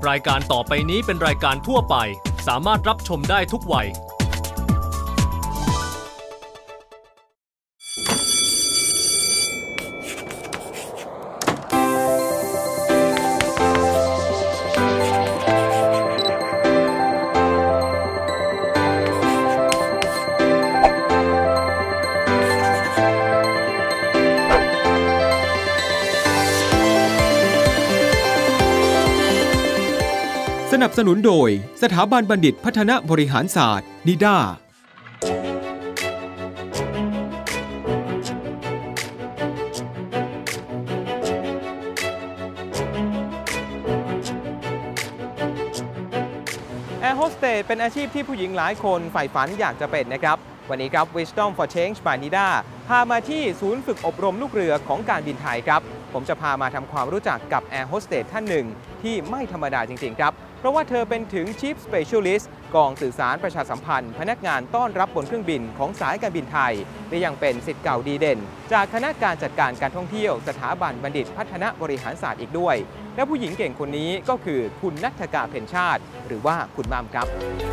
รายการต่อไปนี้เป็นรายการทั่วไปสามารถรับชมได้ทุกวัยสนับสนุนโดยสถาบันบัณฑิตพัฒนาบริหารศาสตร์นิด้าแอร์โฮสเตสเป็นอาชีพที่ผู้หญิงหลายคนใฝ่ฝันอยากจะเป็นนะครับวันนี้ครับ Wisdom for Change by NIDA พามาที่ศูนย์ฝึกอบรมลูกเรือของการบินไทยครับผมจะพามาทำความรู้จักกับแอร์โฮสเตสท่านหนึ่งที่ไม่ธรรมดาจริงๆครับเพราะว่าเธอเป็นถึง Chief Specialist กองสื่อสารประชาสัมพันธ์พนักงานต้อนรับบนเครื่องบินของสายการบินไทยและยังเป็นศิษย์เก่าดีเด่นจากคณะการจัดการการท่องเที่ยวสถาบันบัณฑิตพัฒนาบริหารศาสตร์อีกด้วยและผู้หญิงเก่งคนนี้ก็คือคุณณัฐกา เพ็ญชาติหรือว่าคุณมัมครับ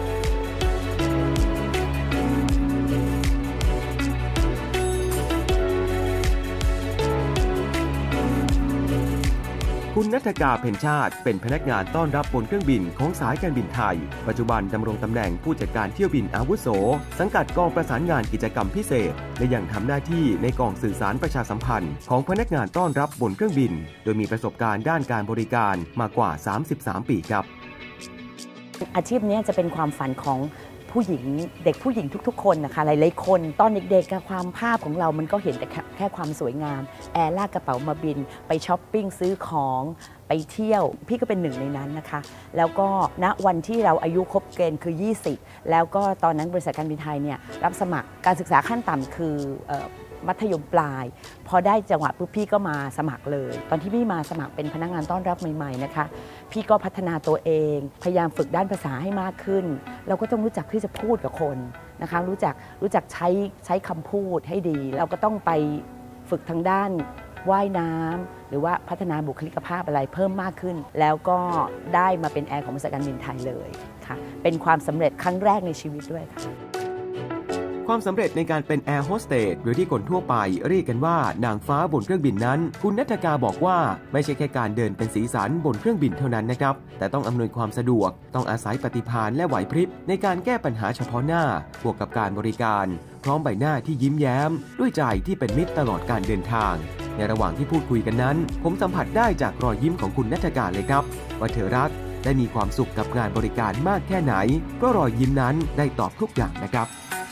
คุณณัฐกา เพ็ญชาติเป็นพนักงานต้อนรับบนเครื่องบินของสายการบินไทยปัจจุบันดำรงตำแหน่งผู้จัดการเที่ยวบินอาวุโสสังกัดกองประสานงานกิจกรรมพิเศษและยังทำหน้าที่ในกองสื่อสารประชาสัมพันธ์ของพนักงานต้อนรับบนเครื่องบินโดยมีประสบการณ์ด้านการบริการมากว่า33 ปีครับอาชีพนี้จะเป็นความฝันของผู้หญิงเด็กผู้หญิงทุกๆคนนะคะหลายๆคนตอนเด็กๆความภาพของเรามันก็เห็นแต่แค่ความสวยงามแอร์ลากกระเป๋ามาบินไปช้อปปิ้งซื้อของไปเที่ยวพี่ก็เป็นหนึ่งในนั้นนะคะแล้วก็ณวันที่เราอายุครบเกณฑ์คือ20แล้วก็ตอนนั้นบริษัทการบินไทยเนี่ยรับสมัครการศึกษาขั้นต่ำคือมัธยมปลายพอได้จังหวะปุ๊บพี่ก็มาสมัครเลยตอนที่พี่มาสมัครเป็นพนักงานต้อนรับใหม่ๆนะคะพี่ก็พัฒนาตัวเองพยายามฝึกด้านภาษาให้มากขึ้นเราก็ต้องรู้จักที่จะพูดกับคนนะคะรู้จักใช้คำพูดให้ดีเราก็ต้องไปฝึกทางด้านว่ายน้ำหรือว่าพัฒนาบุคลิกภาพอะไรเพิ่มมากขึ้นแล้วก็ได้มาเป็นแอร์ของบริษัทการบินไทยเลยค่ะเป็นความสำเร็จครั้งแรกในชีวิตด้วยค่ะความสำเร็จในการเป็นแอร์โฮสเตสหรือที่คนทั่วไปเรียกกันว่านางฟ้าบนเครื่องบินนั้นคุณณัฐกาบอกว่าไม่ใช่แค่การเดินเป็นสีสันบนเครื่องบินเท่านั้นนะครับแต่ต้องอำนวยความสะดวกต้องอาศัยปฏิภาณและไหวพริบในการแก้ปัญหาเฉพาะหน้าบวกกับการบริการพร้อมใบหน้าที่ยิ้มแย้มด้วยใจที่เป็นมิตรตลอดการเดินทางในระหว่างที่พูดคุยกันนั้นผมสัมผัสได้จากรอยยิ้มของคุณณัฐกาเลยครับว่าเธอรักและมีความสุขกับงานบริการมากแค่ไหนเพราะรอยยิ้มนั้นได้ตอบทุกอย่างนะครับ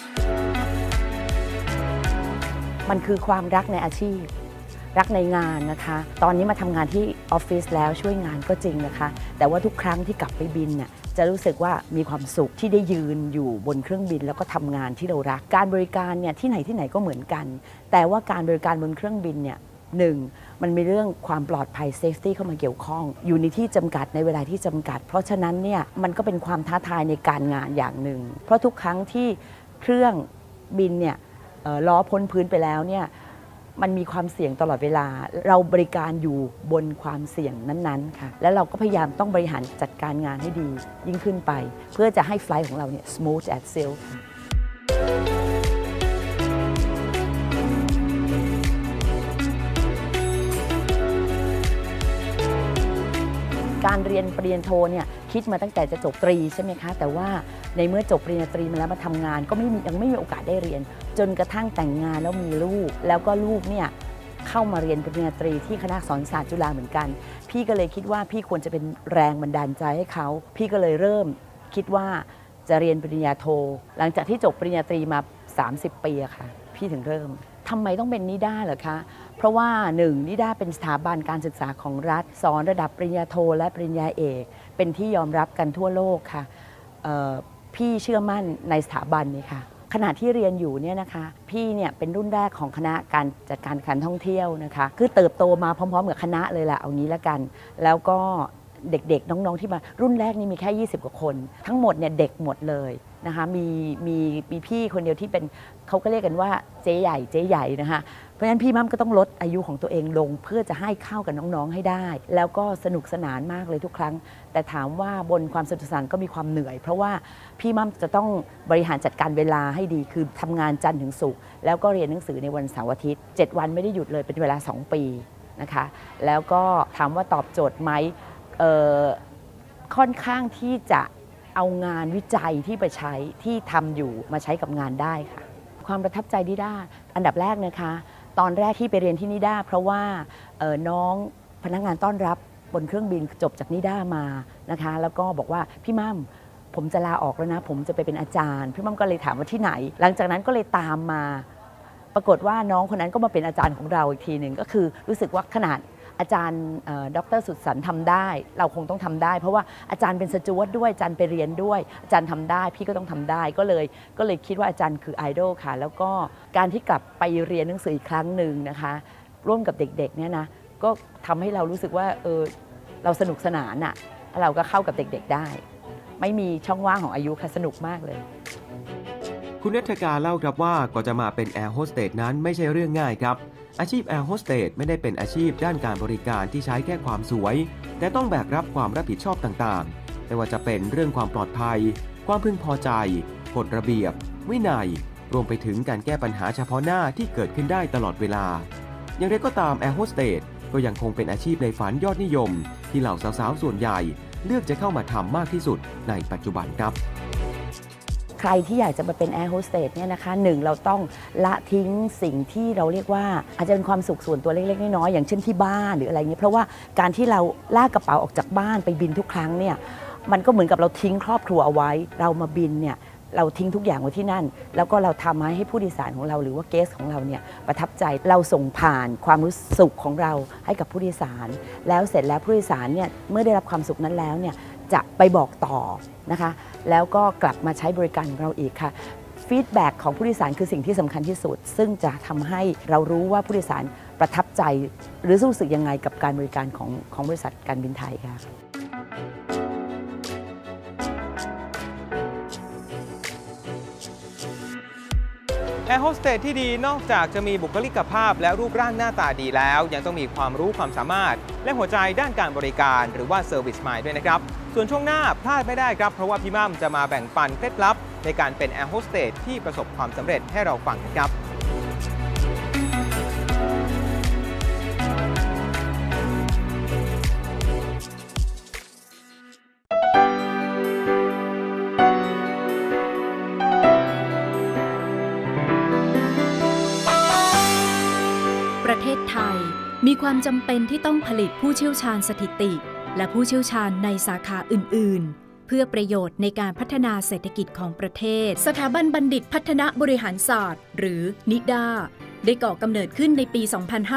มันคือความรักในอาชีพรักในงานนะคะตอนนี้มาทำงานที่ออฟฟิศแล้วช่วยงานก็จริงนะคะแต่ว่าทุกครั้งที่กลับไปบินเนี่ยจะรู้สึกว่ามีความสุขที่ได้ยืนอยู่บนเครื่องบินแล้วก็ทำงานที่เรารักการบริการเนี่ยที่ไหนก็เหมือนกันแต่ว่าการบริการบนเครื่องบินเนี่ยมันมีเรื่องความปลอดภัย safety เข้ามาเกี่ยวข้องอยู่ในที่จำกัดในเวลาที่จำกัดเพราะฉะนั้นเนี่ยมันก็เป็นความท้าทายในการงานอย่างหนึ่งเพราะทุกครั้งที่เครื่องบินเนี่ยล้อพ้นพื้นไปแล้วเนี่ยมันมีความเสี่ยงตลอดเวลาเราบริการอยู่บนความเสี่ยงนั้นๆค่ะแล้วเราก็พยายามต้องบริหารจัดการงานให้ดียิ่งขึ้นไปเพื่อจะให้ไฟล์ของเราเนี่ย smooth as sail ค่ะการเรียนปริญญาโทเนี่ยคิดมาตั้งแต่จะจบตรีใช่ไหมคะแต่ว่าในเมื่อจบปริญญาตรีมาแล้วมาทำงานก็ยังไม่มีโอกาสได้เรียนจนกระทั่งแต่งงานแล้วมีลูกแล้วก็ลูกเนี่ยเข้ามาเรียนปริญญาตรีที่คณะสอนศาสตร์จุฬาเหมือนกันพี่ก็เลยคิดว่าพี่ควรจะเป็นแรงบันดาลใจให้เขาพี่ก็เลยเริ่มคิดว่าจะเรียนปริญญาโทหลังจากที่จบปริญญาตรีมา30 ปีอะค่ะพี่ถึงเริ่มทำไมต้องเป็นนิด้าเหรอคะเพราะว่า1นิด้าเป็นสถาบันการศึกษาของรัฐสอนระดับปริญญาโทและปริญญาเอกเป็นที่ยอมรับกันทั่วโลกค่ะพี่เชื่อมั่นในสถาบันนี้ค่ะขณะที่เรียนอยู่เนี่ยนะคะพี่เนี่ยเป็นรุ่นแรกของคณะการจัดการท่องเที่ยวนะคะคือเติบโตมาพร้อมๆกับคณะเลยแหละเอางี้ละกันแล้วก็เด็กๆน้องๆที่มารุ่นแรกนี่มีแค่20 กว่าคนทั้งหมดเนี่ยเด็กหมดเลยนะคะมีพี่คนเดียวที่เป็นเขาก็เรียกกันว่าเจ๊ใหญ่นะคะเพราะฉะนั้นพี่มั่มก็ต้องลดอายุของตัวเองลงเพื่อจะให้เข้ากับน้องๆให้ได้แล้วก็สนุกสนานมากเลยทุกครั้งแต่ถามว่าบนความสนุกสนานก็มีความเหนื่อยเพราะว่าพี่มั่มจะต้องบริหารจัดการเวลาให้ดีคือทำงานจันทร์ถึงศุกร์แล้วก็เรียนหนังสือในวันเสาร์อาทิตย์7 วันไม่ได้หยุดเลยเป็นเวลา2 ปีนะคะแล้วก็ถามว่าตอบโจทย์ไหมค่อนข้างที่จะเอางานวิจัยที่ไปใช้ที่ทำอยู่มาใช้กับงานได้ค่ะความประทับใจนิด้าอันดับแรกนะคะตอนแรกที่ไปเรียนที่นิด้าเพราะว่าน้องพนักงานต้อนรับบนเครื่องบินจบจากนิด้ามานะคะแล้วก็บอกว่าพี่มั่มผมจะลาออกแล้วนะผมจะไปเป็นอาจารย์พี่มั่มก็เลยถามว่าที่ไหนหลังจากนั้นก็เลยตามมาปรากฏว่าน้องคนนั้นก็มาเป็นอาจารย์ของเราอีกทีหนึ่งก็คือรู้สึกว่าขนาดอาจารย์ดร.สุดสันต์ทำได้เราคงต้องทำได้เพราะว่าอาจารย์เป็นสจ๊วตด้วยอาจารย์ไปเรียนด้วยอาจารย์ทำได้พี่ก็ต้องทำได้ก็เลยคิดว่าอาจารย์คือไอดอลค่ะแล้วก็การที่กลับไปเรียนหนังสืออีกครั้งหนึ่งนะคะร่วมกับเด็กๆเนี่ยนะก็ทำให้เรารู้สึกว่าเราสนุกสนานอ่ะเราก็เข้ากับเด็กๆได้ไม่มีช่องว่างของอายุค่ะสนุกมากเลยคุณณัฐกาเล่าครับว่าก่อนจะมาเป็นแอร์โฮสเตสนั้นไม่ใช่เรื่องง่ายครับอาชีพแอร์โฮสเตสไม่ได้เป็นอาชีพด้านการบริการที่ใช้แค่ความสวยแต่ต้องแบกรับความรับผิดชอบต่างๆไม่ว่าจะเป็นเรื่องความปลอดภัยความพึงพอใจกฎระเบียบวินัยรวมไปถึงการแก้ปัญหาเฉพาะหน้าที่เกิดขึ้นได้ตลอดเวลาอย่างไรก็ตามแอร์โฮสเตสก็ยังคงเป็นอาชีพในฝันยอดนิยมที่เหล่าสาวๆส่วนใหญ่เลือกจะเข้ามาทำมากที่สุดในปัจจุบันครับใครที่อยากจะมาเป็นแอร์โฮสเตสเนี่ยนะคะ1เราต้องละทิ้งสิ่งที่เราเรียกว่าอาจจะเป็นความสุขส่วนตัวเล็กๆน้อยๆอย่างเช่นที่บ้านหรืออะไรเงี้ยเพราะว่าการที่เราลากกระเป๋าออกจากบ้านไปบินทุกครั้งเนี่ยมันก็เหมือนกับเราทิ้งครอบครัวเอาไว้เรามาบินเนี่ยเราทิ้งทุกอย่างไว้ที่นั่นแล้วก็เราทำให้ผู้โดยสารของเราหรือว่าเกสของเราเนี่ยประทับใจเราส่งผ่านความรู้สึกของเราให้กับผู้โดยสารแล้วเสร็จแล้วผู้โดยสารเนี่ยเมื่อได้รับความสุขนั้นแล้วเนี่ยจะไปบอกต่อนะคะแล้วก็กลับมาใช้บริการของเราอีกค่ะฟีดแบ็กของผู้โดยสารคือสิ่งที่สำคัญที่สุดซึ่งจะทำให้เรารู้ว่าผู้โดยสารประทับใจหรือรู้สึกยังไงกับการบริการของบริษัทการบินไทยค่ะแอร์โฮสเตสที่ดีนอกจากจะมีบุคลิกภาพและรูปร่างหน้าตาดีแล้วยังต้องมีความรู้ความสามารถและหัวใจด้านการบริการหรือว่า Service Mind ด้วยนะครับส่วนช่วงหน้าพลาดไม่ได้ครับเพราะว่าพี่มั่มจะมาแบ่งปันเคล็ดลับในการเป็นแอร์โฮสเตสที่ประสบความสำเร็จให้เราฟังกันครับประเทศไทยมีความจำเป็นที่ต้องผลิตผู้เชี่ยวชาญสถิติและผู้เชี่ยวชาญในสาขาอื่นๆเพื่อประโยชน์ในการพัฒนาเศรษฐกิจของประเทศสถาบันบัณฑิตพัฒนาบริหารศาสตร์หรือนิด้าได้ก่อกำเนิดขึ้นในปี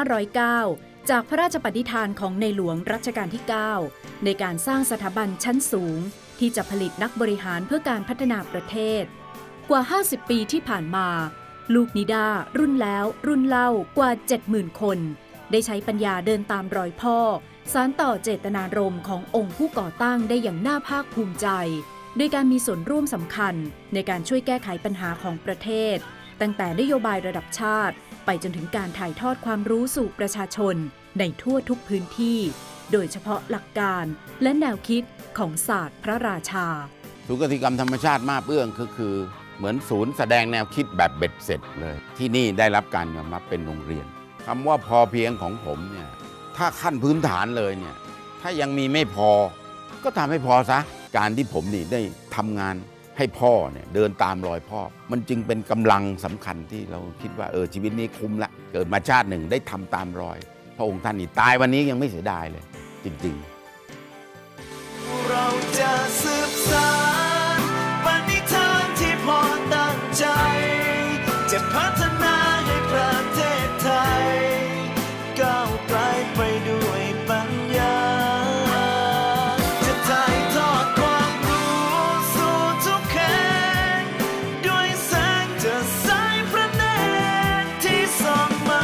2509 จากพระราชปณิธานของในหลวงรัชกาลที่ 9 ในการสร้างสถาบันชั้นสูงที่จะผลิตนักบริหารเพื่อการพัฒนาประเทศกว่า 50 ปีที่ผ่านมาลูกนิด้ารุ่นแล้วรุ่นเล่ากว่า 70,000 คนได้ใช้ปัญญาเดินตามรอยพ่อสานต่อเจตนารมณ์ขององค์ผู้ก่อตั้งได้อย่างน่าภาคภูมิใจโดยการมีส่วนร่วมสำคัญในการช่วยแก้ไขปัญหาของประเทศตั้งแต่นโยบายระดับชาติไปจนถึงการถ่ายทอดความรู้สู่ประชาชนในทั่วทุกพื้นที่โดยเฉพาะหลักการและแนวคิดของศาสตร์พระราชาศูนย์กสิกรรมธรรมชาติมาบเอื้องคือเหมือนศูนย์แสดงแนวคิดแบบเบ็ดเสร็จเลยที่นี่ได้รับการยอมรับเป็นโรงเรียนคำว่าพอเพียงของผมเนี่ยถ้าขั้นพื้นฐานเลยเนี่ยถ้ายังมีไม่พอก็ทำให้พอซะการที่ผมนี่ได้ทำงานให้พ่อเนี่ยเดินตามรอยพ่อมันจึงเป็นกำลังสำคัญที่เราคิดว่าชีวิตนี้คุ้มละเกิดมาชาติหนึ่งได้ทำตามรอยพระองค์ท่านนี่ตายวันนี้ยังไม่เสียดายเลยจริงๆเราจะสืบสานปณิธานที่พ่อตั้งใจจะพัฒนาให้ประเทศไทยก้าวไกลไปด้วยปัญญาจะถ่ายทอดความรู้สู่ทุกแห่งด้วยแสงจะสายพระเนตรที่ส่องมา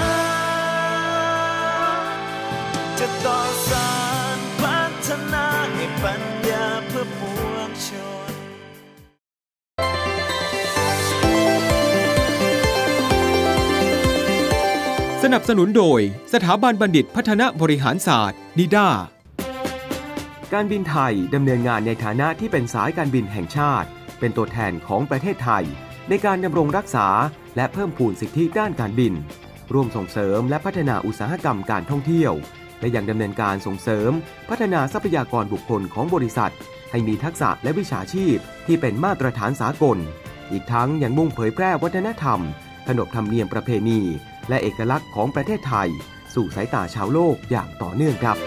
จะต่อสานพัฒนาให้ปัญญาเพื่อปวงชนสนับสนุนโดยสถาบันบัณฑิตพัฒนาบริหารศาสตร์นิด้าการบินไทยดำเนินงานในฐานะที่เป็นสายการบินแห่งชาติเป็นตัวแทนของประเทศไทยในการดำรงรักษาและเพิ่มพูนสิทธิด้านการบินร่วมส่งเสริมและพัฒนาอุตสาหกรรมการท่องเที่ยวและยังดำเนินการส่งเสริมพัฒนาทรัพยากรบุคคลของบริษัทให้มีทักษะและวิชาชีพที่เป็นมาตรฐานสากลอีกทั้งยังมุ่งเผยแพร่วัฒนธรรมขนบธรรมเนียมประเพณีและเอกลักษณ์ของประเทศไทยสู่สายตาชาวโลกอย่างต่อเนื่องครับ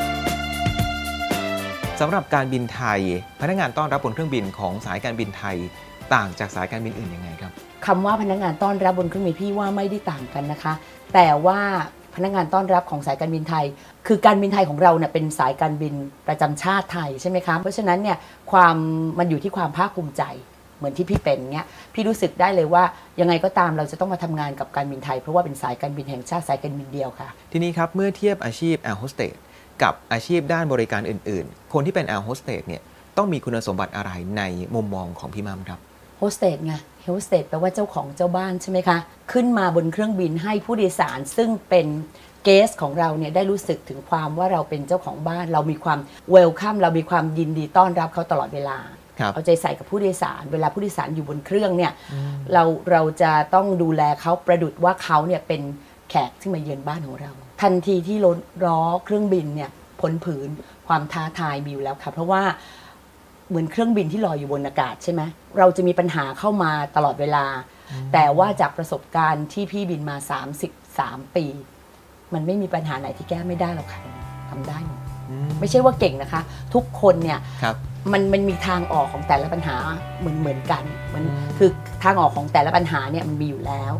สำหรับการบินไทยพนักงานต้อนรับบนเครื่องบินของสายการบินไทยต่างจากสายการบินอื่นยังไงครับคำว่าพนักงานต้อนรับบนเครื่องบินพี่ว่าไม่ได้ต่างกันนะคะแต่ว่าพนักงานต้อนรับของสายการบินไทยคือการบินไทยของเราเนี่ยเป็นสายการบินประจำชาติไทยใช่ไหมคะเพราะฉะนั้นเนี่ยมันอยู่ที่ความภาคภูมิใจเหมือนที่พี่เป็นเนี่ยพี่รู้สึกได้เลยว่ายังไงก็ตามเราจะต้องมาทำงานกับการบินไทยเพราะว่าเป็นสายการบินแห่งชาติสายการบินเดียวค่ะทีนี้ครับเมื่อเทียบอาชีพแอร์โฮสเตสกับอาชีพด้านบริการอื่นๆคนที่เป็นแอร์โฮสเตสเนี่ยต้องมีคุณสมบัติอะไรในมุมมองของพี่มัมครับโฮสเตสไงโฮสเตสแปลว่าเจ้าของเจ้าบ้านใช่ไหมคะขึ้นมาบนเครื่องบินให้ผู้โดยสารซึ่งเป็นเกสของเราเนี่ยได้รู้สึกถึงความว่าเราเป็นเจ้าของบ้านเรามีความเวลคัมเรามีความยินดีต้อนรับเขาตลอดเวลาเอาใจใส่กับผู้โดยสารเวลาผู้โดยสารอยู่บนเครื่องเนี่ยเราจะต้องดูแลเขาประดุจว่าเขาเนี่ยเป็นแขกที่มาเยือนบ้านของเราทันทีที่ล้อเครื่องบินเนี่ยพ้นผืนความท้าทายมีอยู่แล้วค่ะเพราะว่าเหมือนเครื่องบินที่ลอยอยู่บนอากาศใช่ไหมเราจะมีปัญหาเข้ามาตลอดเวลาแต่ว่าจากประสบการณ์ที่พี่บินมา33 ปีมันไม่มีปัญหาไหนที่แก้ไม่ได้หรอกค่ะทำได้ไม่ใช่ว่าเก่งนะคะทุกคนเนี่ยมันมีทางออกของแต่ละปัญหาเหมือนกันมันคือทางออกของแต่ละปัญหาเนี่ยมันมีอยู่แล้ว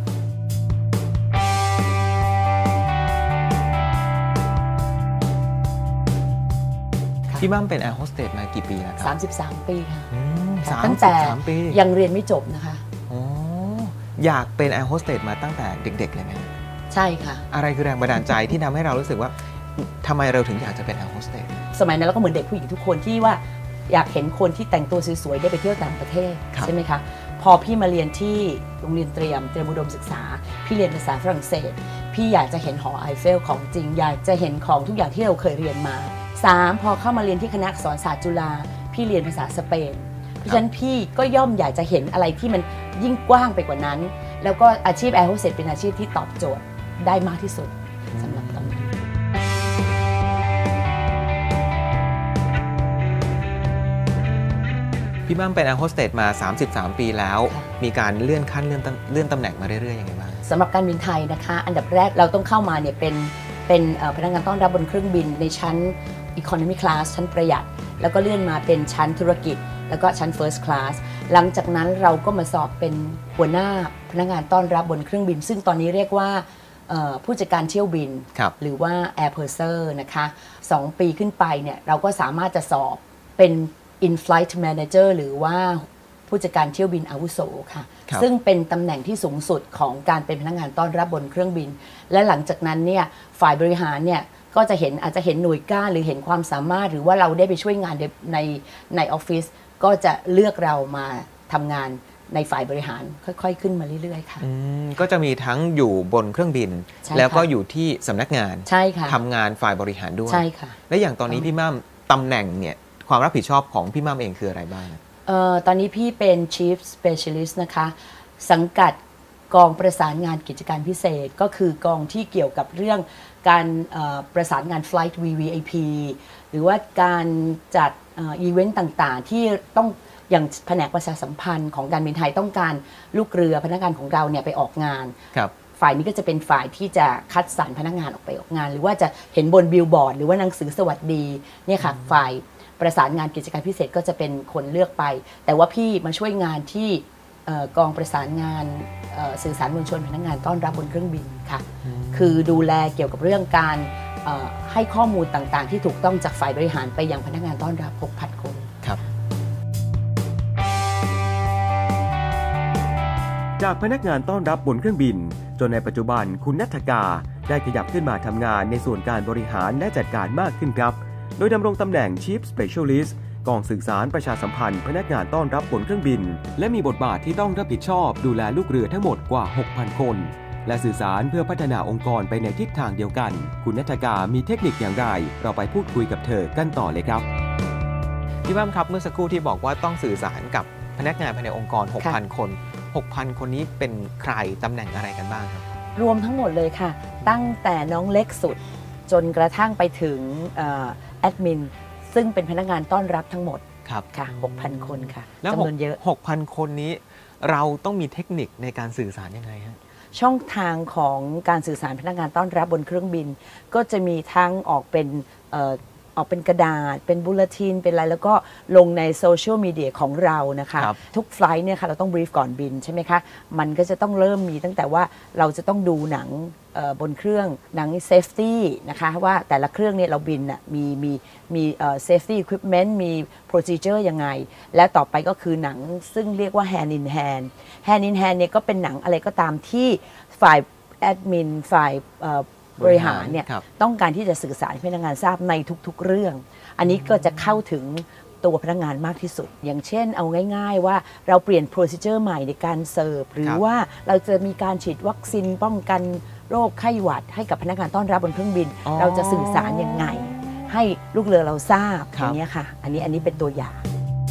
พี่มั่มเป็นแอร์โฮสเตสมากี่ปีแล้วครับ 33 ปีค่ะตั้งแต่ยังเรียนไม่จบนะคะอยากเป็นแอร์โฮสเตสมาตั้งแต่เด็กๆเลยไหมใช่ค่ะอะไรคือแรงบันดาลใจที่ทำให้เรารู้สึกว่าทำไมเราถึงอยากจะเป็นแอร์โฮสเตสสมัยนั้นเราก็เหมือนเด็กผู้หญิงทุกคนที่ว่าอยากเห็นคนที่แต่งตัวสวยๆได้ไปเที่ยวต่างประเทศใช่ไหมคะพอพี่มาเรียนที่โรงเรียนเตรียมอุดมศึกษาพี่เรียนภาษาฝรั่งเศสพี่อยากจะเห็นหอไอเฟลของจริงอยากจะเห็นของทุกอย่างที่เราเคยเรียนมา3พอเข้ามาเรียนที่คณะอักษรศาสตร์จุฬาพี่เรียนภาษาสเปนเพราะฉะนั้นพี่ก็ย่อมอยากจะเห็นอะไรที่มันยิ่งกว้างไปกว่านั้นแล้วก็อาชีพแอร์โฮสเตสเป็นอาชีพที่ตอบโจทย์ได้มากที่สุดสำหรับตอนนี้พี่มั่มเป็นแอร์โฮสเตสมา33 ปีแล้วมีการเลื่อนขั้นเลื่อนตำแหน่งมาเรื่อยๆยังไงบ้างสำหรับการบินไทยนะคะอันดับแรกเราต้องเข้ามาเนี่ยเป็นพนักงานต้อนรับบนเครื่องบินในชั้น Economy Class ชั้นประหยัดแล้วก็เลื่อนมาเป็นชั้นธุรกิจแล้วก็ชั้น First Class หลังจากนั้นเราก็มาสอบเป็นหัวหน้าพนักงานต้อนรับบนเครื่องบินซึ่งตอนนี้เรียกว่าผู้จัดการเที่ยวบินหรือว่า Air Purser นะคะ2 ปีขึ้นไปเนี่ยเราก็สามารถจะสอบเป็น In-Flight Manager หรือว่าผู้จัดการเที่ยวบินอาวุโสค่ะซึ่งเป็นตำแหน่งที่สูงสุดของการเป็นพนักงานต้อนรับบนเครื่องบินและหลังจากนั้นเนี่ยฝ่ายบริหารเนี่ยก็จะอาจจะเห็นหน่วยก้านหรือเห็นความสามารถหรือว่าเราได้ไปช่วยงานในออฟฟิศก็จะเลือกเรามาทำงานในฝ่ายบริหารค่อยๆขึ้นมาเรื่อยๆค่ะก็จะมีทั้งอยู่บนเครื่องบินแล้วก็อยู่ที่สำนักงานใช่ค่ะทำงานฝ่ายบริหารด้วยใช่ค่ะและอย่างตอนนี้พี่มั่มตำแหน่งเนี่ยความรับผิดชอบของพี่มั่มเองคืออะไรบ้างตอนนี้พี่เป็น Chief Specialist นะคะสังกัดกองประสานงานกิจการพิเศษก็คือกองที่เกี่ยวกับเรื่องการประสานงาน Flight VVIP หรือว่าการจัดอีเวนต์ต่างๆที่ต้องอย่างแผนกประชาสัมพันธ์ของการบินไทยต้องการลูกเรือพนักงานของเราเนี่ยไปออกงานฝ่ายนี้ก็จะเป็นฝ่ายที่จะคัดสรรพนักงานออกไปออกงานหรือว่าจะเห็นบนบิลบอร์ดหรือว่าหนังสือสวัสดีเนี่ยค่ะฝ่ายประสานงานกิจการพิเศษก็จะเป็นคนเลือกไปแต่ว่าพี่มาช่วยงานที่กองประสานงานสื่อสารมวลชนพนักงานต้อนรับบนเครื่องบินค่ะคือดูแลเกี่ยวกับเรื่องการให้ข้อมูลต่างๆที่ถูกต้องจากฝ่ายบริหารไปยังพนักงานต้อนรับ 6,000 คนครับจากพนักงานต้อนรับบนเครื่องบินจนในปัจจุบันคุณณัฐกาได้ขยับขึ้นมาทำงานในส่วนการบริหารและจัดการมากขึ้นครับโดยดำรงตำแหน่ง Chief Specialist กองสื่อสารประชาสัมพันธ์พนักงานต้อนรับบนเครื่องบินและมีบทบาทที่ต้องรับผิดชอบดูแลลูกเรือทั้งหมดกว่า 6,000 คนและสื่อสารเพื่อพัฒนาองค์กรไปในทิศทางเดียวกันคุณณัฐกามีเทคนิคอย่างไรเราไปพูดคุยกับเธอกันต่อเลยครับพี่บ้ามครับเมื่อสักครู่ที่บอกว่าต้องสื่อสารกับพนักงานภายในองค์กร 6,000 คน 6,000 คนนี้เป็นใครตำแหน่งอะไรกันบ้างครับรวมทั้งหมดเลยค่ะตั้งแต่น้องเล็กสุดจนกระทั่งไปถึงแอดมินซึ่งเป็นพนักงานต้อนรับทั้งหมดครับค่ะ 6,000 คนค่ะจำนวนเยอะ 6,000 คนนี้เราต้องมีเทคนิคในการสื่อสารยังไงฮะช่องทางของการสื่อสารพนักงานต้อนรับบนเครื่องบินก็จะมีทั้งออกเป็นกระดาษเป็นบูเลตินเป็นอะไรแล้วก็ลงในโซเชียลมีเดียของเรานะคะทุกไฟลท์เนี่ยค่ะเราต้องบรีฟก่อนบินใช่ไหมคะมันก็จะต้องเริ่มมีตั้งแต่ว่าเราจะต้องดูหนังบนเครื่องหนังเซฟตี้นะคะว่าแต่ละเครื่องเนี่ยเราบินมีเซฟตี้อุปกรณ์มีโปรซีเจอร์ยังไงและต่อไปก็คือหนังซึ่งเรียกว่า hand in hand เนี่ยก็เป็นหนังอะไรก็ตามที่ฝ่ายแอดมินฝ่ายบริหารเนี่ยต้องการที่จะสื่อสารให้พนักงานทราบในทุกๆเรื่องอันนี้ก็จะเข้าถึงตัวพนักงานมากที่สุดอย่างเช่นเอาง่ายๆว่าเราเปลี่ยนโปรซีเจอร์ใหม่ในการเสิร์ฟหรือว่าเราจะมีการฉีดวัคซีนป้องกันโรคไข้หวัดให้กับพนักงานต้อนรับบนเครื่องบินเราจะสื่อสารยังไงให้ลูกเรือเราทราบอย่างนี้ค่ะอันนี้เป็นตัวอย่าง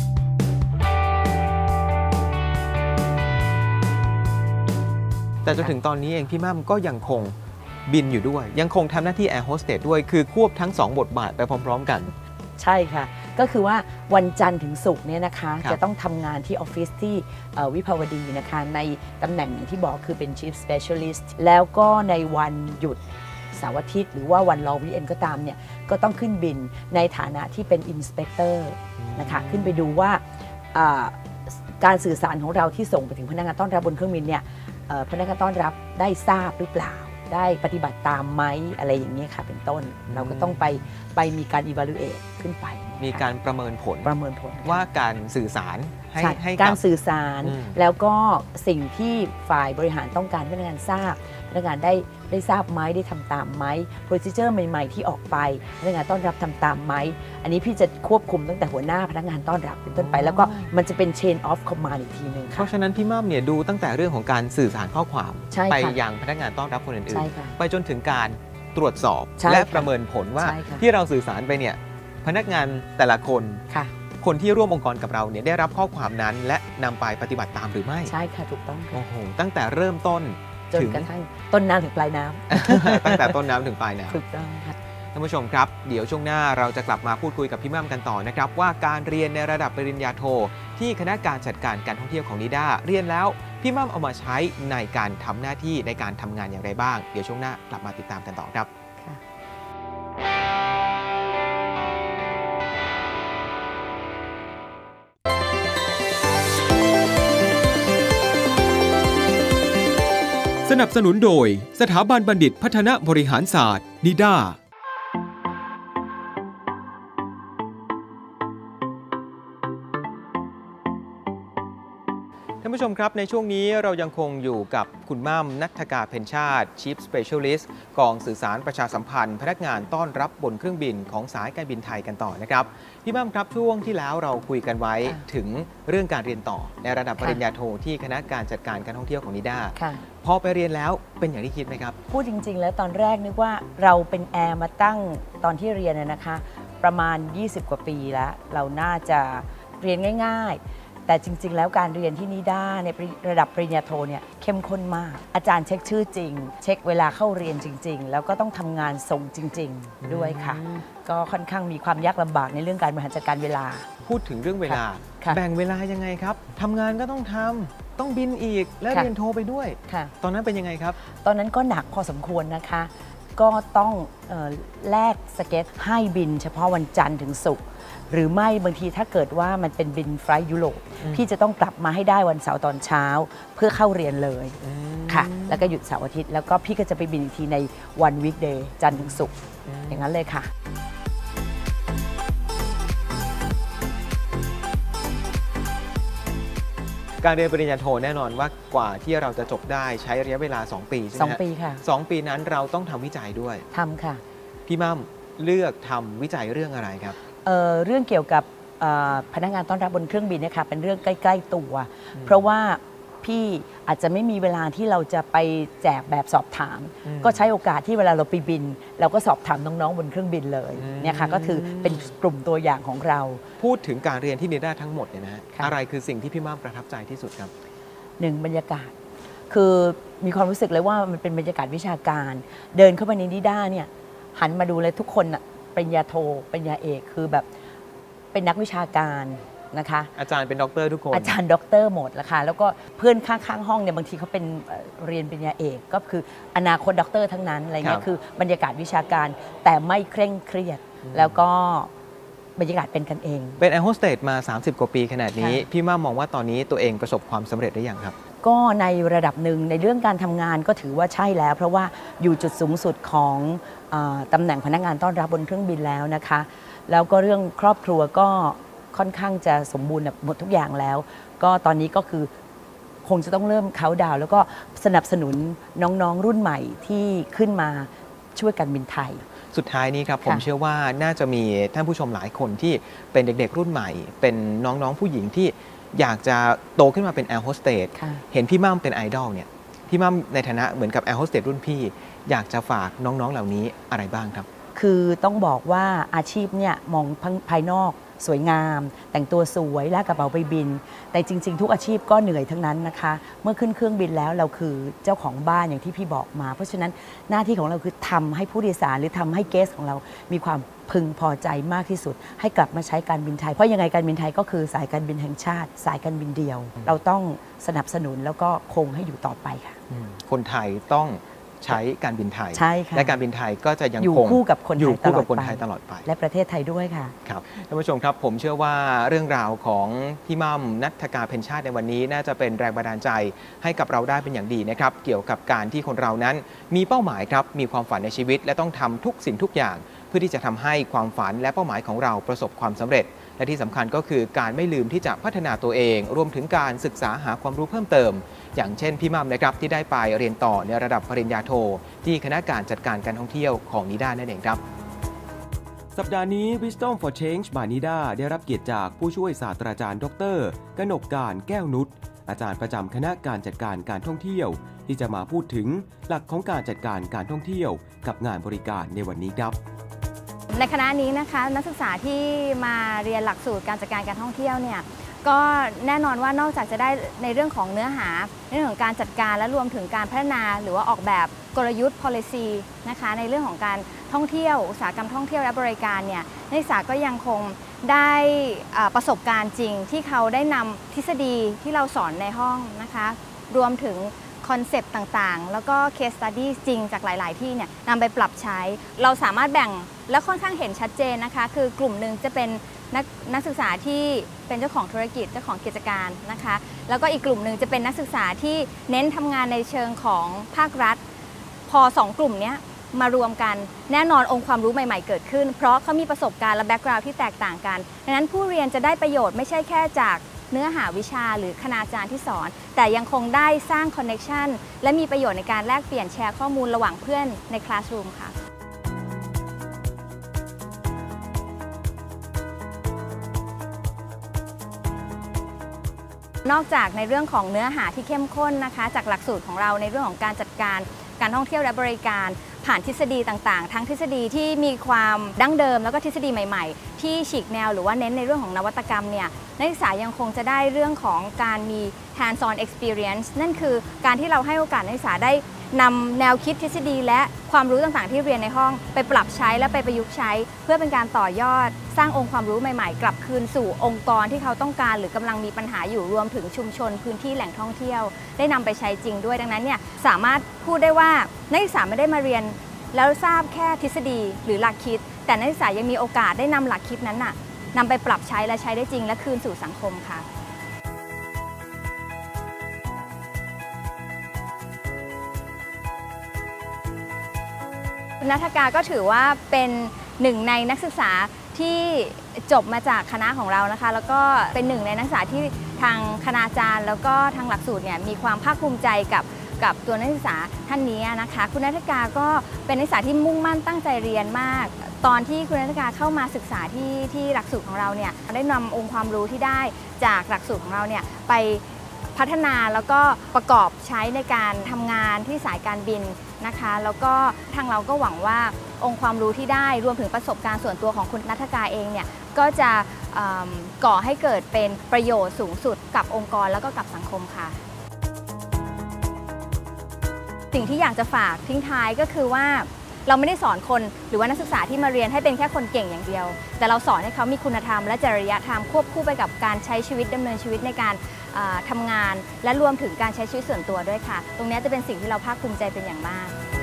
แต่จนถึงตอนนี้เองพี่มั่มก็ยังคงบินอยู่ด้วยยังคงทำหน้าที่แอร์โฮสเตสด้วยคือควบทั้ง2บทบาทไปพร้อมๆกันใช่ค่ะก็คือว่าวันจันทร์ถึงศุกร์เนี่ยนะคะจะต้องทำงานที่ออฟฟิศที่วิภาวดีนะคะในตำแหน่งที่บอกคือเป็น Chief Specialist แล้วก็ในวันหยุดเสาร์อาทิตย์หรือว่าวันรอวีคเอนด์ก็ตามเนี่ยก็ต้องขึ้นบินในฐานะที่เป็น Inspector นะคะขึ้นไปดูว่าการสื่อสารของเราที่ส่งไปถึงพนักงานต้อนรับบนเครื่องบินเนี่ยพนักงานต้อนรับได้ทราบหรือเปล่าได้ปฏิบัติตามไหมอะไรอย่างนี้ค่ะเป็นต้นเราก็ต้องไปมีการ evaluate ขึ้นไปมีการประเมินผลว่าการสื่อสารให้การสื่อสารแล้วก็สิ่งที่ฝ่ายบริหารต้องการพนักงานทราบพนักงานได้ทราบไหมได้ทำตามไหม procedure ใหม่ๆที่ออกไปพนักงานต้อนรับทำตามไหมอันนี้พี่จะควบคุมตั้งแต่หัวหน้าพนักงานต้อนรับเป็นต้นไปแล้วก็มันจะเป็น chain of command อีกทีนึงค่ะเพราะฉะนั้นพี่ม่ำเนี่ยดูตั้งแต่เรื่องของการสื่อสารข้อความไปยังพนักงานต้อนรับคนอื่นๆไปจนถึงการตรวจสอบและประเมินผลว่าที่เราสื่อสารไปเนี่ยพนักงานแต่ละคนที่ร่วมองค์กรกับเราเนี่ยได้รับข้อความนั้นและนำไปปฏิบัติตามหรือไม่ใช่ค่ะถูกต้องโอ้โหตั้งแต่เริ่มต้นจนกระทั่งต้นน้ำถึงปลายน้ำ ตั้งแต่ต้นน้ำถึงปลายน้ำถูกต้องค่ะท่านผู้ชมครับเดี๋ยวช่วงหน้าเราจะกลับมาพูดคุยกับพี่ม่ำกันต่อนะครับว่าการเรียนในระดับปริญญาโทที่คณะการจัดการการท่องเที่ยวของนิด้าเรียนแล้วพี่ม่ำเอามาใช้ในการทำหน้าที่ในการทำงานอย่างไรบ้างเดี๋ยวช่วงหน้ากลับมาติดตามกันต่อครับสนับสนุนโดยสถาบันบัณฑิตพัฒนาบริหารศาสตร์นิด้าท่านผู้ชมครับในช่วงนี้เรายังคงอยู่กับคุณม่ำณัฐกาเพ็ญชาติ Chief Specialist กองสื่อสารประชาสัมพันธ์พนักงานต้อนรับบนเครื่องบินของสายการบินไทยกันต่อนะครับพี่ม่ำครับช่วงที่แล้วเราคุยกันไว้ถึงเรื่องการเรียนต่อในระดับปริญญาโทที่คณะการจัดการการท่องเที่ยวของนิด้าพอไปเรียนแล้วเป็นอย่างที่คิดไหมครับพูดจริงๆแล้วตอนแรกนึกว่าเราเป็นแอร์มาตั้งตอนที่เรียนนะคะประมาณ20กว่าปีแล้วเราน่าจะเรียนง่ายๆแต่จริงๆแล้วการเรียนที่นิด้าในระดับปริญญาโทเนี่ยเข้มข้นมากอาจารย์เช็คชื่อจริงเช็คเวลาเข้าเรียนจริงๆแล้วก็ต้องทำงานส่งจริงๆด้วยค่ะก็ค่อนข้างมีความยากลำบากในเรื่องการบริหารจัดการเวลาพูดถึงเรื่องเวลาแบ่งเวลายังไงครับทำงานก็ต้องทำต้องบินอีกและเรียนโทไปด้วยตอนนั้นเป็นยังไงครับตอนนั้นก็หนักพอสมควรนะคะก็ต้องแลกสเก็ตให้บินเฉพาะวันจันทร์ถึงศุกร์หรือไม่บางทีถ้าเกิดว่ามันเป็นบินไฟล์ยุโรปพี่จะต้องกลับมาให้ได้วันเสาร์ตอนเช้าเพื่อเข้าเรียนเลยค่ะแล้วก็หยุดเสาร์อาทิตย์แล้วก็พี่ก็จะไปบินอีกทีในวันวีคเดย์จันทร์ถึงศุกร์อย่างนั้นเลยค่ะการเรียนปริญญาโทแน่นอนว่ากว่าที่เราจะจบได้ใช้ระยะเวลา2 ปีใช่ไหม 2 ปีค่ะ 2 ปีนั้นเราต้องทำวิจัยด้วยทำค่ะพี่ม่ำเลือกทำวิจัยเรื่องอะไรครับเรื่องเกี่ยวกับพนักงานต้อนรับบนเครื่องบินนะคะเป็นเรื่องใกล้ๆตัวเพราะว่าพี่อาจจะไม่มีเวลาที่เราจะไปแจกแบบสอบถาม ก็ใช้โอกาสที่เวลาเราไปบินเราก็สอบถามน้องๆบนเครื่องบินเลยเนี่ยค่ะก็คือเป็นกลุ่มตัวอย่างของเราพูดถึงการเรียนที่นิด้าทั้งหมดเนี่ยนะอะไรคือสิ่งที่พี่ม่ำประทับใจที่สุดครับ 1บรรยากาศคือมีความรู้สึกเลยว่ามันเป็นบรรยากาศวิชาการเดินเข้าไปในนิด้าเนี่ยหันมาดูเลยทุกคนอ่ะปริญญาโทปริญญาเอกคือแบบเป็นนักวิชาการนะคะอาจารย์เป็นด็อกเตอร์ทุกคนอาจารย์ด็อกเตอร์หมดแล้วค่ะแล้วก็เพื่อนข้างๆห้องเนี่ยบางทีเขาเป็นเรียนปริญญาเอกก็คืออนาคตด็อกเตอร์ทั้งนั้นอะไรเงี้ยคือบรรยากาศวิชาการแต่ไม่เคร่งเครียดแล้วก็บรรยากาศเป็นกันเองเป็นแอร์โฮสเตสมา30 กว่าปีขนาดนี้พี่ม่ามองว่าตอนนี้ตัวเองประสบความสำเร็จได้อย่างครับก็ในระดับหนึ่งในเรื่องการทำงานก็ถือว่าใช่แล้วเพราะว่าอยู่จุดสูงสุดของตำแหน่งพนักงานต้อนรับบนเครื่องบินแล้วนะคะแล้วก็เรื่องครอบครัวก็ค่อนข้างจะสมบูรณ์หมดทุกอย่างแล้วก็ตอนนี้ก็คือคงจะต้องเริ่มเค้าดาวแล้วก็สนับสนุนน้องๆรุ่นใหม่ที่ขึ้นมาช่วยการบินไทยสุดท้ายนี้ครับผมเชื่อว่าน่าจะมีท่านผู้ชมหลายคนที่เป็นเด็กๆรุ่นใหม่เป็นน้องๆผู้หญิงที่อยากจะโตขึ้นมาเป็นแอร์โฮสเตสเห็นพี่ม่ำเป็นไอดอลเนี่ยพี่ม่ำในฐานะเหมือนกับแอร์โฮสเตสรุ่นพี่อยากจะฝากน้องๆเหล่านี้อะไรบ้างครับคือต้องบอกว่าอาชีพเนี่ยมองภายนอกสวยงามแต่งตัวสวยลากกระเป๋าไปบินแต่จริงๆทุกอาชีพก็เหนื่อยทั้งนั้นนะคะเมื่อขึ้นเครื่องบินแล้วเราคือเจ้าของบ้านอย่างที่พี่บอกมาเพราะฉะนั้นหน้าที่ของเราคือทำให้ผู้โดยสารหรือทำให้เกสของเรามีความพึงพอใจมากที่สุดให้กลับมาใช้การบินไทยเพราะยังไงการบินไทยก็คือสายการบินแห่งชาติสายการบินเดียวเราต้องสนับสนุนแล้วก็คงให้อยู่ต่อไปค่ะคนไทยต้องใช้การบินไทยและการบินไทยก็จะยังคงอยู่คู่กับคนไทยตลอดไปและประเทศไทยด้วยค่ะครับท่านผู้ชมครับผมเชื่อว่าเรื่องราวของพี่ม่ำณัฐกาเพ็ญชาติในวันนี้น่าจะเป็นแรงบันดาลใจให้กับเราได้เป็นอย่างดีนะครับเกี่ยวกับการที่คนเรานั้นมีเป้าหมายครับมีความฝันในชีวิตและต้องทำทุกสิ่งทุกอย่างเพื่อที่จะทำให้ความฝันและเป้าหมายของเราประสบความสำเร็จและที่สำคัญก็คือการไม่ลืมที่จะพัฒนาตัวเองรวมถึงการศึกษาหาความรู้เพิ่มเติมอย่างเช่นพี่ม่ำนะครับที่ได้ไปเรียนต่อในระดับปริญญาโทที่คณะการจัดการการท่องเที่ยวของนิด้านั่นเองครับสัปดาห์นี้ Wisdom for Change บายนิด้าได้รับเกียรติจากผู้ช่วยศาสตราจารย์ดร.กนกการแก้วนุชอาจารย์ประจำคณะการจัดการการท่องเที่ยวที่จะมาพูดถึงหลักของการจัดการการท่องเที่ยวกับงานบริการในวันนี้ครับในคณะนี้นะคะนักศึกษาที่มาเรียนหลักสูตรการจัดการการท่องเที่ยวเนี่ยก็แน่นอนว่านอกจากจะได้ในเรื่องของเนื้อหาในเรื่องของการจัดการและรวมถึงการพัฒนาหรือว่าออกแบบกลยุทธ์ policy นะคะในเรื่องของการท่องเที่ยวอุตสาหกรรมท่องเที่ยวและบริการเนี่ยนักศึกษาก็ยังคงได้ประสบการณ์จริงที่เขาได้นำทฤษฎีที่เราสอนในห้องนะคะรวมถึงคอนเซปต์ต่างๆแล้วก็ case study จริงจากหลายๆที่เนี่ยนำไปปรับใช้เราสามารถแบ่งและค่อนข้างเห็นชัดเจนนะคะคือกลุ่มหนึ่งจะเป็นนักศึกษาที่เป็นเจ้าของธุรกิจเจ้าของกิจการนะคะแล้วก็อีกกลุ่มหนึ่งจะเป็นนักศึกษาที่เน้นทำงานในเชิงของภาครัฐพอ2 กลุ่มนี้มารวมกันแน่นอนองค์ความรู้ใหม่ๆเกิดขึ้นเพราะเขามีประสบการณ์และแบ็กกราวด์ที่แตกต่างกันดังนั้นผู้เรียนจะได้ประโยชน์ไม่ใช่แค่จากเนื้อหาวิชาหรือคณาจารย์ที่สอนแต่ยังคงได้สร้างคอนเนคชันและมีประโยชน์ในการแลกเปลี่ยนแชร์ข้อมูลระหว่างเพื่อนในคลาสรูมค่ะนอกจากในเรื่องของเนื้อหาที่เข้มข้นนะคะจากหลักสูตรของเราในเรื่องของการจัดการการท่องเที่ยวและบริการผ่านทฤษฎีต่างๆทั้งทฤษฎีที่มีความดั้งเดิมแล้วก็ทฤษฎีใหม่ๆที่ฉีกแนวหรือว่าเน้นในเรื่องของนวัตกรรมเนี่ยนักศึกษายังคงจะได้เรื่องของการมี hands-on experience นั่นคือการที่เราให้โอกาสนักศึกษาได้นำแนวคิดทฤษฎีและความรู้ต่างๆที่เรียนในห้องไปปรับใช้และไปประยุกต์ใช้เพื่อเป็นการต่อยอดสร้างองค์ความรู้ใหม่ๆกลับคืนสู่องค์กรที่เขาต้องการหรือกำลังมีปัญหาอยู่รวมถึงชุมชนพื้นที่แหล่งท่องเที่ยวได้นำไปใช้จริงด้วยดังนั้นเนี่ยสามารถพูดได้ว่านักศึกษาไม่ได้มาเรียนแล้วทราบแค่ทฤษฎีหรือหลักคิดแต่นักศึกษายังมีโอกาสได้นำหลักคิดนั้นน่ะนำไปปรับใช้และใช้ได้จริงและคืนสู่สังคมค่ะณัฐกาก็ถือว่าเป็นหนึ่งในนักศึกษาที่จบมาจากคณะของเรานะคะแล้วก็เป็นหนึ่งในนักศึกษาที่ทางคณาจารย์แล้วก็ทางหลักสูตรเนี่ยมีความภาคภูมิใจกับตัวนักศึกษาท่านนี้นะคะคุณณัฐกาก็เป็นนักศึกษาที่มุ่งมั่นตั้งใจเรียนมากตอนที่คุณณัฐกาเข้ามาศึกษาที่หลักสูตรของเราเนี่ยได้นำองค์ความรู้ที่ได้จากหลักสูตรของเราเนี่ยไปพัฒนาแล้วก็ประกอบใช้ในการทำงานที่สายการบินนะคะแล้วก็ทางเราก็หวังว่าองค์ความรู้ที่ได้รวมถึงประสบการณ์ส่วนตัวของคุณณัฐกาเองเนี่ยก็จะก่อให้เกิดเป็นประโยชน์สูงสุดกับองค์กรแล้วก็กับสังคมค่ะสิ่งที่อยากจะฝากทิ้งท้ายก็คือว่าเราไม่ได้สอนคนหรือว่านักศึกษาที่มาเรียนให้เป็นแค่คนเก่งอย่างเดียวแต่เราสอนให้เขามีคุณธรรมและจริยธรรมควบคู่ไปกับการใช้ชีวิตดำเนินชีวิตในการทำงานและรวมถึงการใช้ชีวิตส่วนตัวด้วยค่ะตรงนี้จะเป็นสิ่งที่เราภาคภูมิใจเป็นอย่างมาก